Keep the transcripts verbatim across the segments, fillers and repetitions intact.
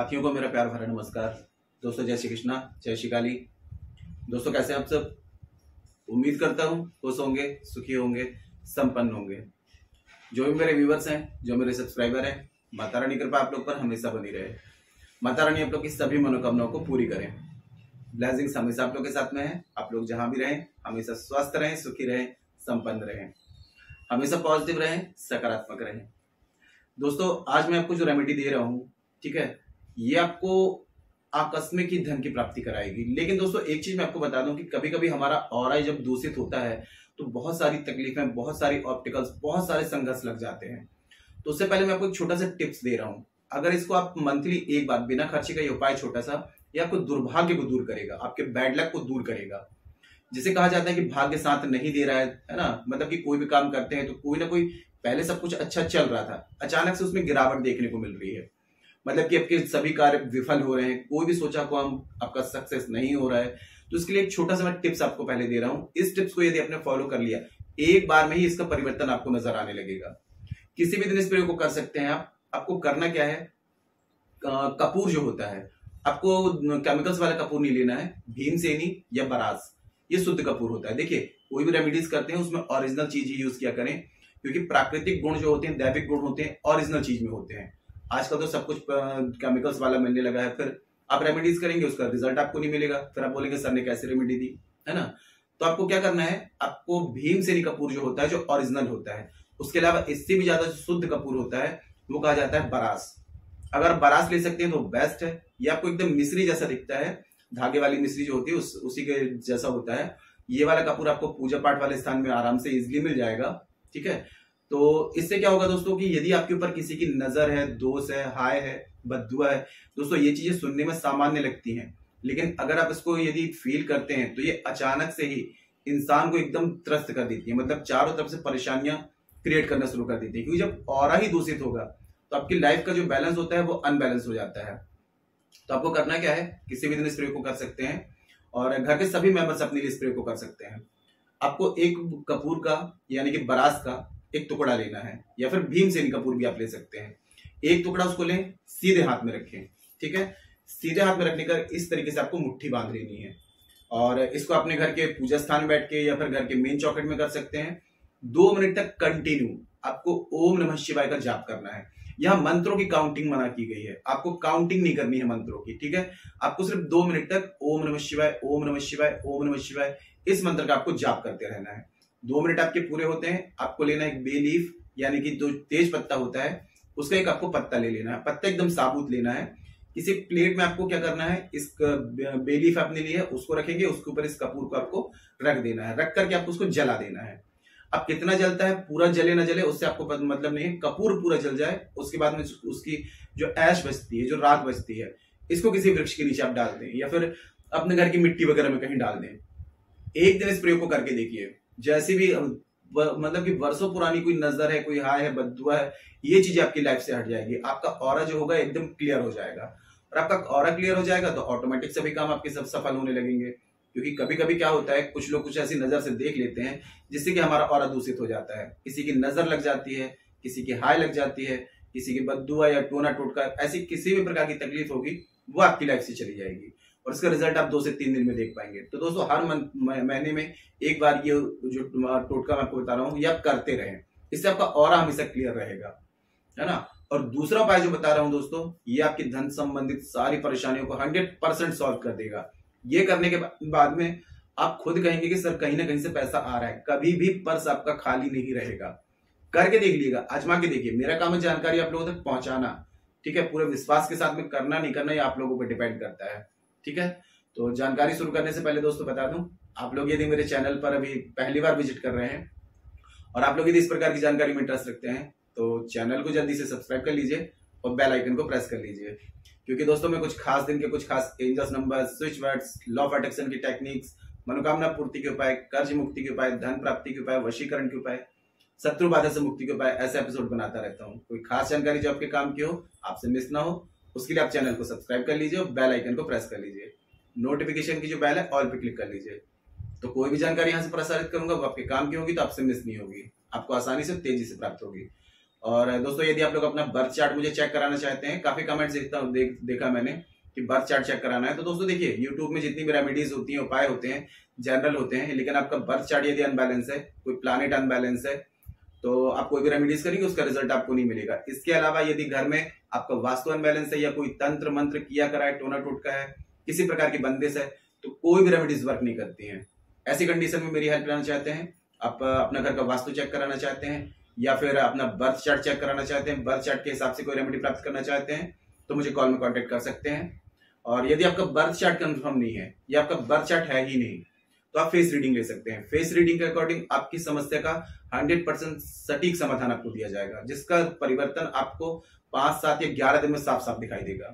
साथियों को मेरा प्यार भरा नमस्कार। दोस्तों जय श्री कृष्णा, जय श्री काली। दोस्तों कैसे हैं आप सब? उम्मीद करता हूँ खुश होंगे, सुखी होंगे, संपन्न होंगे। जो भी मेरे व्यूवर्स हैं, जो मेरे सब्सक्राइबर हैं, माता रानी कृपा आप लोग पर हमेशा बनी रहे। माता रानी आप लोग की सभी मनोकामनाओं को पूरी करें। ब्लेसिंग्स हमेशा आप लोग के साथ में है। आप लोग जहां भी रहें हमेशा स्वस्थ रहें, सुखी रहें, संपन्न रहें, हमेशा पॉजिटिव रहें, सकारात्मक रहें। दोस्तों आज मैं आपको जो रेमेडी दे रहा हूँ, ठीक है, ये आपको आकस्मिक ही धन की प्राप्ति कराएगी। लेकिन दोस्तों एक चीज मैं आपको बता दूं कि कभी कभी हमारा ऑरा जब दूषित होता है तो बहुत सारी तकलीफें, बहुत सारी ऑब्स्टिकल्स, बहुत सारे संघर्ष लग जाते हैं। तो उससे पहले मैं आपको एक छोटा सा टिप्स दे रहा हूं। अगर इसको आप मंथली एक बार बिना खर्चे का ये उपाय छोटा सा, ये आपको दुर्भाग्य को दूर करेगा, आपके बैड लक को दूर करेगा। जिसे कहा जाता है कि भाग्य साथ नहीं दे रहा है, है ना, मतलब कि कोई भी काम करते हैं तो कोई ना कोई, पहले सब कुछ अच्छा चल रहा था, अचानक से उसमें गिरावट देखने को मिल रही है। मतलब कि आपके सभी कार्य विफल हो रहे हैं, कोई भी सोचा को हम आपका सक्सेस नहीं हो रहा है। तो इसके लिए एक छोटा सा मैं टिप्स आपको पहले दे रहा हूं। इस टिप्स को यदि आपने फॉलो कर लिया, एक बार में ही इसका परिवर्तन आपको नजर आने लगेगा। किसी भी दिन इस प्रयोग को कर सकते हैं आप। आपको करना क्या है, कपूर जो होता है, आपको केमिकल्स वाला कपूर नहीं लेना है, भीमसेनी या बरास, ये शुद्ध कपूर होता है। देखिए कोई भी रेमेडीज करते हैं उसमें ओरिजिनल चीज ही यूज किया करें, क्योंकि प्राकृतिक गुण जो होते हैं, दैविक गुण होते हैं, ओरिजिनल चीज में होते हैं। आजकल तो सब कुछ केमिकल्स वाला मिलने लगा है, फिर आप रेमेडीज करेंगे उसका रिजल्ट आपको नहीं मिलेगा, फिर आप बोलेंगे सर ने कैसे रेमेडी दी, है ना। तो आपको क्या करना है, आपको भीमसेनी कपूर जो होता है, जो ओरिजिनल होता है, उसके अलावा इससे भी ज्यादा जो शुद्ध कपूर होता है वो कहा जाता है बरास। अगर बरास ले सकते हैं तो बेस्ट है। ये आपको एकदम मिश्री जैसा दिखता है, धागे वाली मिश्री जो होती है उस, उसी के जैसा होता है। ये वाला कपूर आपको पूजा पाठ वाले स्थान में आराम से इजिली मिल जाएगा, ठीक है। तो इससे क्या होगा दोस्तों कि यदि आपके ऊपर किसी की नजर है, दोष है, हाय है, बद्दुआ है, दोस्तों ये चीजें सुनने में सामान्य लगती हैं, लेकिन अगर आप इसको यदि फील करते हैं तो ये अचानक से ही इंसान को एकदम त्रस्त कर देती है। मतलब चारों तरफ से परेशानियां क्रिएट करना शुरू कर देती है, क्योंकि जब ऑरा ही दूषित होगा तो आपकी लाइफ का जो बैलेंस होता है वो अनबैलेंस हो जाता है। तो आपको करना क्या है, किसी भी दिन इस प्रयोग को कर सकते हैं और घर के सभी मेंबर्स अपने लिए इस प्रयोग को कर सकते हैं। आपको एक कपूर का यानी कि बरास का एक टुकड़ा लेना है, या फिर भीमसेनी कपूर भी आप ले सकते हैं। एक टुकड़ा उसको लें, सीधे हाथ में रखें, ठीक है। सीधे हाथ में रखने का इस तरीके से आपको मुट्ठी बांध लेनी है और इसको अपने घर के पूजा स्थान में बैठ के या फिर घर के मेन चौखट में कर सकते हैं। दो मिनट तक कंटिन्यू आपको ओम नमः शिवाय का जाप करना है। यहाँ मंत्रों की काउंटिंग मना की गई है, आपको काउंटिंग नहीं करनी है मंत्रों की, ठीक है। आपको सिर्फ दो मिनट तक ओम नमः शिवाय, ओम नमः शिवाय, ओम नमः शिवाय, इस मंत्र का आपको जाप करते रहना है। दो मिनट आपके पूरे होते हैं, आपको लेना एक बे लीफ यानी कि जो तेज पत्ता होता है उसका एक आपको पत्ता ले लेना है। पत्ता एकदम साबुत लेना है। किसी प्लेट में आपको क्या करना है, इस बे लीफ आपने लिया है उसको रखेंगे, उसके ऊपर इस कपूर को आपको रख देना है। रख करके आपको उसको जला देना है। अब कितना जलता है, पूरा जले ना जले उससे आपको मतलब नहीं है, कपूर पूरा जल जाए उसके बाद में उसकी जो ऐश बचती है, जो राख बचती है, इसको किसी वृक्ष के नीचे आप डाल दें या फिर अपने घर की मिट्टी वगैरह में कहीं डाल दें। एक दिन इस प्रयोग को करके देखिए, जैसे भी मतलब कि वर्षों पुरानी कोई नजर है, कोई हाय है, बद्दुआ है, ये चीजें आपकी लाइफ से हट जाएगी। आपका ऑरा जो होगा एकदम क्लियर हो जाएगा और आपका ऑरा क्लियर हो जाएगा तो ऑटोमेटिक सभी काम आपके सब सफल होने लगेंगे। क्योंकि कभी कभी क्या होता है, कुछ लोग कुछ ऐसी नजर से देख लेते हैं जिससे कि हमारा ऑरा दूषित हो जाता है। किसी की नजर लग जाती है, किसी की हाय लग जाती है, किसी की बद्दुआ या टोना टोटका, ऐसी किसी भी प्रकार की तकलीफ होगी वो आपकी लाइफ से चली जाएगी और इसका रिजल्ट आप दो से तीन दिन में देख पाएंगे। तो दोस्तों हर महीने में एक बार ये जो टोटका मैं आपको बता रहा हूँ ये आप करते रहें, इससे आपका ऑरा हमेशा क्लियर रहेगा, है ना। और दूसरा उपाय जो बता रहा हूं दोस्तों, ये आपकी धन संबंधित सारी परेशानियों को हंड्रेड परसेंट सॉल्व कर देगा। ये करने के बाद में आप खुद कहेंगे कि सर कहीं ना कहीं से पैसा आ रहा है, कभी भी पर्स आपका खाली नहीं रहेगा। करके देख लीजिएगा, आजमा के देखिए। मेरा काम है जानकारी आप लोगों तक पहुंचाना, ठीक है। पूरे विश्वास के साथ में करना नहीं करना ये आप लोगों पर डिपेंड करता है, ठीक है। तो जानकारी शुरू करने से पहले दोस्तों बता दूं, आप लोग यदि मेरे चैनल पर अभी पहली बार विजिट कर रहे हैं और आप लोग यदि इस प्रकार की जानकारी में इंटरेस्ट रखते हैं तो चैनल को जल्दी से सब्सक्राइब कर लीजिए और बेल आइकन को प्रेस कर लीजिए। क्योंकि दोस्तों मैं कुछ खास दिन के कुछ खास angels number, switch words, law of attraction की टेक्निक्स, मनोकामना पूर्ति के उपाय, कर्ज मुक्ति के उपाय, धन प्राप्ति के उपाय, वशीकरण के उपाय, शत्रु बाधा से मुक्ति के उपाय, ऐसे एपिसोड बनाता रहता हूँ। कोई खास जानकारी जो आपके काम की हो, आपसे मिस ना हो, उसके लिए आप चैनल को सब्सक्राइब कर लीजिए और बेल आइकन को प्रेस कर लीजिए। नोटिफिकेशन की जो बेल है ऑल पे क्लिक कर लीजिए, तो कोई भी जानकारी यहाँ से प्रसारित करूंगा वो आपके काम की होगी, तो आपसे मिस नहीं होगी, आपको आसानी से तेजी से प्राप्त होगी। और दोस्तों यदि आप लोग अपना बर्थ चार्ट मुझे चेक कराना चाहते हैं, काफी कमेंट्स देखता हूँ देख, देखा मैंने कि बर्थ चार्ट चेक कराना है, तो दोस्तों देखिए यूट्यूब में जितनी भी रेमेडीज होती हैं, उपाय होते हैं, जनरल होते हैं, लेकिन आपका बर्थ चार्ट यदि अनबैलेंस है, कोई प्लानेट अनबैलेंस है, तो आप कोई भी रेमेडीज करेंगे उसका रिजल्ट आपको नहीं मिलेगा। इसके अलावा यदि घर में आपका वास्तु अनबैलेंस है या कोई तंत्र मंत्र किया करा है, टोना टोटका है, किसी प्रकार की बंदिश है, तो कोई भी रेमेडीज वर्क नहीं करती हैं। ऐसी कंडीशन में मेरी हेल्प लेना चाहते हैं, आप अपना घर का वास्तु चेक कराना चाहते हैं या फिर अपना बर्थ चार्ट चेक कराना चाहते हैं, बर्थ चार्ट के हिसाब से कोई रेमेडी प्राप्त करना चाहते हैं, तो मुझे कॉल में कांटेक्ट कर सकते हैं। और यदि आपका बर्थ चार्ट कंफर्म नहीं है या आपका बर्थ चार्ट है ही नहीं, तो आप फेस रीडिंग ले सकते हैं। फेस रीडिंग के अकॉर्डिंग आपकी समस्या का हंड्रेड परसेंट सटीक समाधान आपको दिया जाएगा, जिसका परिवर्तन आपको पांच सात या ग्यारह दिन में साफ साफ दिखाई देगा।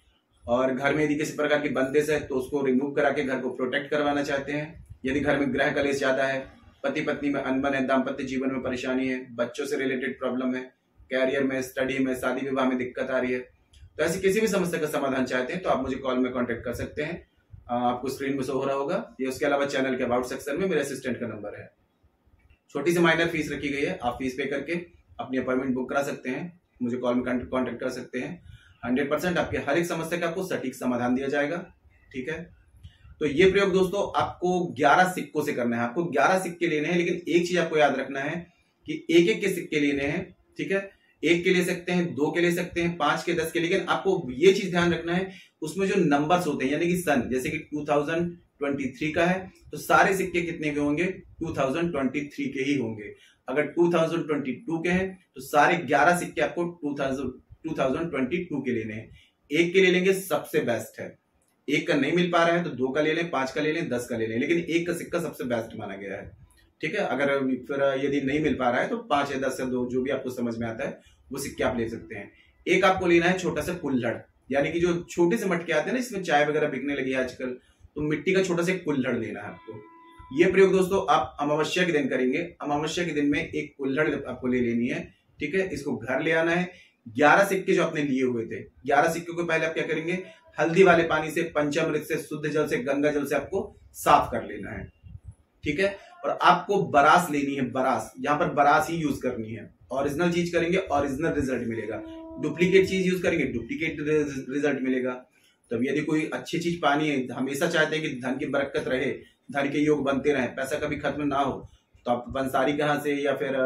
और घर में यदि किसी प्रकार की बंदिश है तो उसको रिमूव करा के घर को प्रोटेक्ट करवाना चाहते हैं। यदि घर में ग्रह कलेश ज्यादा है, पति पत्नी में अनबन है, दाम्पत्य जीवन में परेशानी है, बच्चों से रिलेटेड प्रॉब्लम है, कैरियर में, स्टडी में, शादी विवाह में दिक्कत आ रही है, तो ऐसी किसी भी समस्या का समाधान चाहते हैं तो आप मुझे कॉल में कांटेक्ट कर सकते हैं। आपको स्क्रीन में शो हो रहा होगा ये। उसके अलावा चैनल के अबाउट सेक्शन में मेरे असिस्टेंट का नंबर है। छोटी सी माइनर फीस रखी गई है, आप फीस पे करके अपनी अपॉइंटमेंट बुक करा सकते हैं, मुझे कॉल में कांटेक्ट कर सकते हैं। हंड्रेड परसेंट आपके हर एक समस्या का आपको सटीक समाधान दिया जाएगा। ठीक है, तो ये प्रयोग दोस्तों आपको ग्यारह सिक्कों से करना है। आपको ग्यारह सिक्के लेने हैं, लेकिन एक चीज आपको याद रखना है कि एक एक के सिक्के लेने हैं। ठीक है, एक के ले सकते हैं, दो के ले सकते हैं, पांच के, दस के, लेकिन आपको ये चीज ध्यान रखना है उसमें जो नंबर्स होते हैं, यानी कि सन, जैसे कि टू थाउजेंड ट्वेंटी थ्री का है तो सारे सिक्के कितने के होंगे, टू थाउजेंड ट्वेंटी थ्री के ही होंगे। अगर टू थाउजेंड ट्वेंटी टू के हैं तो सारे ग्यारह सिक्के आपको टू थाउजेंड ट्वेंटी टू के लेने हैं। एक के ले लेंगे सबसे बेस्ट है, एक का नहीं मिल पा रहा है तो दो का ले लें, पांच का ले लें, दस का ले लें, लेकिन एक का सिक्का सबसे बेस्ट माना गया है। ठीक है, अगर फिर यदि नहीं मिल पा रहा है तो पांच या दस या दो, जो भी आपको समझ में आता है वो सिक्के आप ले सकते हैं। एक आपको लेना है छोटा सा कुल्हड़, यानी कि जो छोटे से मटके आते हैं ना, इसमें चाय वगैरह बिकने लगी है आजकल, तो मिट्टी का छोटा सा कुल्हड़ लेना है आपको। ये प्रयोग दोस्तों आप अमावस्या के दिन करेंगे। अमावस्या के दिन में एक कुल्हड़ आपको ले लेनी है। ठीक है, इसको घर ले आना है। ग्यारह सिक्के जो आपने लिए हुए थे, ग्यारह सिक्के को पहले आप क्या करेंगे, हल्दी वाले पानी से, पंचामृत से, शुद्ध जल से, गंगा जल से आपको साफ कर लेना है। ठीक है, और आपको बरास लेनी है। बरास, यहां पर बरास ही यूज करनी है। ओरिजिनल चीज करेंगे, ओरिजिनल रिजल्ट मिलेगा। डुप्लीकेट चीज यूज करेंगे, डुप्लीकेट रिजल्ट मिलेगा। तब यदि कोई अच्छी चीज पानी है, हमेशा चाहते हैं कि धन की बरकत रहे, धन के योग बनते रहे, पैसा कभी खत्म ना हो, तो आप पंसारी कहाँ से या फिर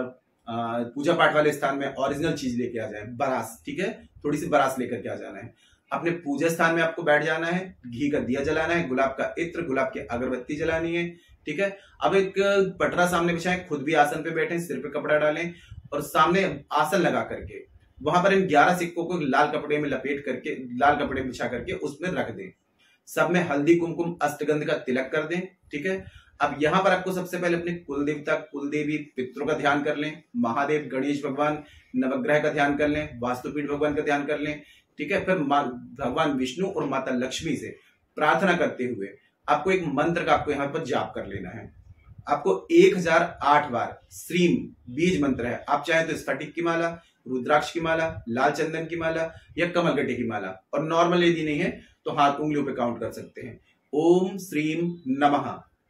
पूजा पाठ वाले स्थान में ओरिजिनल चीज लेके आ जाए, बरास। ठीक है, थोड़ी सी बरास लेकर के आ जाना है। अपने पूजा स्थान में आपको बैठ जाना है, घी का दिया जलाना है, गुलाब का इत्र, गुलाब की अगरबत्ती जलानी है। ठीक है, अब एक पटरा सामने बिछाएं, खुद भी आसन पे बैठे, सिर पे कपड़ा डालें और सामने आसन लगा करके वहां पर इन ग्यारह सिक्कों को लाल कपड़े में लपेट करके, लाल कपड़े बिछा करके उसमें रख दें। सब में हल्दी कुमकुम अष्टगंध का तिलक कर दें। ठीक है, अब यहां पर आपको सबसे पहले अपने कुल देवता, कुल देवी, पितरों का ध्यान कर लें। महादेव, गणेश भगवान, नवग्रह का ध्यान कर लें, वास्तुपीठ भगवान का ध्यान कर लें। ठीक है, फिर भगवान विष्णु और माता लक्ष्मी से प्रार्थना करते हुए आपको एक मंत्र का आपको यहाँ पर जाप कर लेना है। आपको एक हजार आठ बार श्रीम बीज मंत्र है। आप चाहे तो स्फटिक की माला, रुद्राक्ष की माला, लाल चंदन की माला या कमलगट्टे की माला, और नॉर्मल यदि नहीं है तो हाथ उंगलियों पे काउंट कर सकते हैं। ओम श्रीम नमः,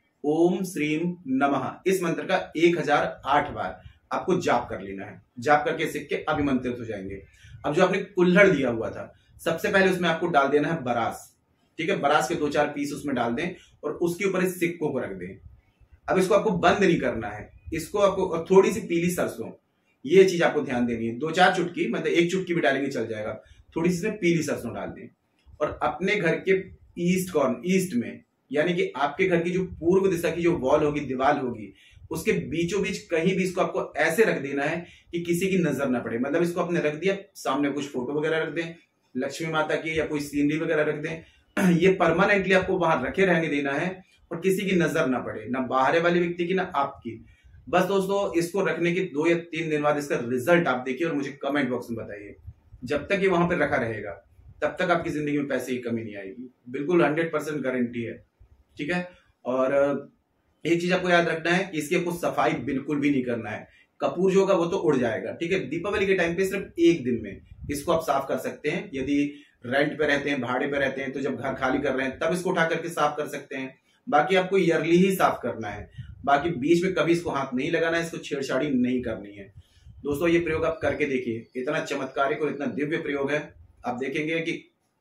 ओम श्रीम नमः, इस मंत्र का एक हजार आठ बार आपको जाप कर लेना है। जाप करके सिक्के अभिमंत्रित हो जाएंगे। अब जो आपने कुल्हड़ दिया हुआ था, सबसे पहले उसमें आपको डाल देना है बरास। ठीक है, बरास के दो चार पीस उसमें डाल दें और उसके ऊपर इस सिक्कों को रख दें। अब इसको आपको बंद नहीं करना है, इसको आपको, और थोड़ी सी पीली सरसों, ये चीज आपको ध्यान देनी है। दो चार चुटकी, मतलब एक चुटकी भी डालेंगे चल जाएगा, थोड़ी सी पीली सरसों डाल दें। और अपने घर के ईस्ट कॉर्नर, ईस्ट में, यानी कि आपके घर की जो पूर्व दिशा की जो वॉल होगी, दीवार होगी, उसके बीचों बीच कहीं भी इसको आपको ऐसे रख देना है कि किसी की नजर ना पड़े। मतलब इसको आपने रख दिया, सामने कुछ फोटो वगैरह रख दें, लक्ष्मी माता की या कोई सीनरी वगैरह रख दें। ये परमानेंटली आपको वहां रखे रहने देना है और किसी की नजर ना पड़े, ना बाहर वाले व्यक्ति की ना आपकी। बस दोस्तों, इसको रखने के दो या तीन दिन बाद इसका रिजल्ट आप देखिए और मुझे कमेंट बॉक्स में बताइए। जब तक ये वहां पर रखा रहेगा तब तक आपकी जिंदगी में पैसे की कमी नहीं आएगी, बिल्कुल हंड्रेड परसेंट गारंटी है। ठीक है, और एक चीज आपको याद रखना है कि इसकी आपको सफाई बिल्कुल भी नहीं करना है। कपूर जो होगा वो तो उड़ जाएगा। ठीक है, दीपावली के टाइम पे सिर्फ एक दिन में इसको आप साफ कर सकते हैं। यदि रेंट पे रहते हैं, भाड़े पे रहते हैं, तो जब घर खाली कर रहे हैं तब इसको उठा करके साफ कर सकते हैं। बाकी आपको ईयरली ही साफ करना है, बाकी बीच में कभी इसको हाथ नहीं लगाना है, इसको छेड़छाड़ी नहीं करनी है। दोस्तों ये प्रयोग आप करके देखिए, इतना चमत्कारिक और इतना दिव्य प्रयोग है। आप देखेंगे कि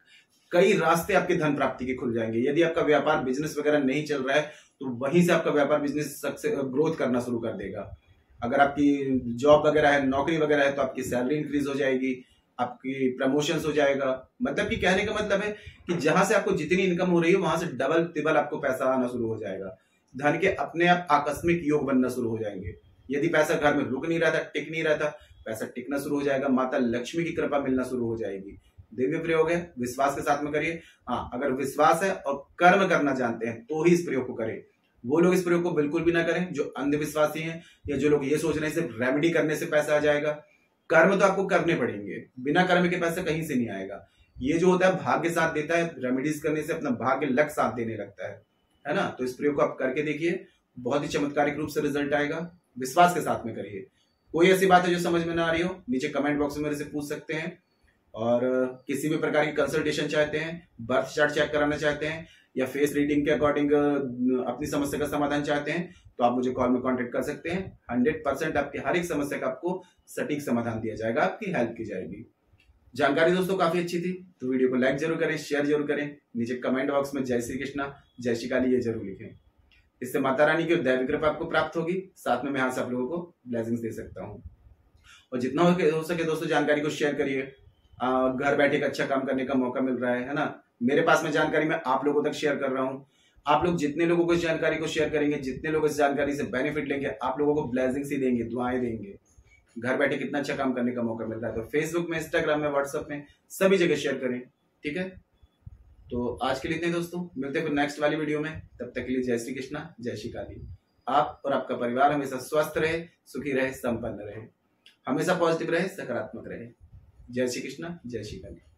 कई रास्ते आपके धन प्राप्ति के खुल जाएंगे। यदि आपका व्यापार बिजनेस वगैरह नहीं चल रहा है तो वहीं से आपका व्यापार बिजनेस सक्सेस ग्रोथ करना शुरू कर देगा। अगर आपकी जॉब वगैरह है, नौकरी वगैरह है, तो आपकी सैलरी इंक्रीज हो जाएगी, आपकी प्रमोशंस हो जाएगा। मतलब कि कहने का मतलब है कि जहां से आपको जितनी इनकम हो रही है वहां से डबल तिबल आपको पैसा आना शुरू हो जाएगा। धन के अपने आप आकस्मिक योग बनना शुरू हो जाएंगे। यदि पैसा घर में रुक नहीं रहा था, टिक नहीं रहा था, पैसा टिकना शुरू हो जाएगा। माता लक्ष्मी की कृपा मिलना शुरू हो जाएगी। दिव्य प्रयोग है, विश्वास के साथ में करिए। हाँ, अगर विश्वास है और कर्म करना जानते हैं तो ही इस प्रयोग को करें। वो लोग इस प्रयोग को बिल्कुल भी ना करें जो अंधविश्वासी हैं, या जो लोग ये सोच रहे हैं सिर्फ रेमेडी करने से पैसा आ जाएगा। कर्म तो आपको करने पड़ेंगे, बिना कर्म के पैसा कहीं से नहीं आएगा। ये जो होता है भाग्य साथ देता है, रेमेडीज करने से अपना भाग्य लक साथ देने लगता है, है ना। तो इस प्रयोग को आप करके देखिए, बहुत ही चमत्कारिक रूप से रिजल्ट आएगा। विश्वास के साथ में करिए। कोई ऐसी बात है जो समझ में ना आ रही हो, नीचे कमेंट बॉक्स में मेरे से पूछ सकते हैं। और किसी भी प्रकार की कंसल्टेशन चाहते हैं, बर्थ चार्ट चेक कराना चाहते हैं, या फेस रीडिंग के अकॉर्डिंग अपनी समस्या का समाधान चाहते हैं, तो आप मुझे कॉल में कांटेक्ट कर सकते हैं। हंड्रेड परसेंट आपकी हर एक समस्या का आपको सटीक समाधान दिया जाएगा, आपकी हेल्प की जाएगी। जानकारी दोस्तों काफी अच्छी थी तो वीडियो को लाइक जरूर करें, शेयर जरूर करें। नीचे कमेंट बॉक्स में जय श्री कृष्णा, जय श्री काली ये जरूर लिखें। इससे माता रानी की दैविक कृपा आपको प्राप्त होगी। साथ में मैं यहाँ से आप लोगों को ब्लेसिंग्स दे सकता हूँ। और जितना हो सके दोस्तों जानकारी को शेयर करिए। घर बैठे एक अच्छा काम करने का मौका मिल रहा है, है ना। मेरे पास में जानकारी मैं आप लोगों तक शेयर कर रहा हूँ। आप लोग जितने लोगों को इस जानकारी को शेयर करेंगे, जितने लोग इस जानकारी से बेनिफिट लेंगे, आप लोगों को ब्लेसिंग्स ही देंगे, दुआएं देंगे। घर बैठे कितना अच्छा काम करने का मौका मिल रहा है। तो फेसबुक में, इंस्टाग्राम में, व्हाट्सएप में, सभी जगह शेयर करें, ठीक है। तो आज के लिए इतने दोस्तों, मिलते हैं फिर नेक्स्ट वाली वीडियो में। तब तक के लिए जय श्री कृष्णा, जय श्री काली। आप और आपका परिवार हमेशा स्वस्थ रहे, सुखी रहे, संपन्न रहे, हमेशा पॉजिटिव रहे, सकारात्मक रहे। जय श्री कृष्णा, जय श्री काली।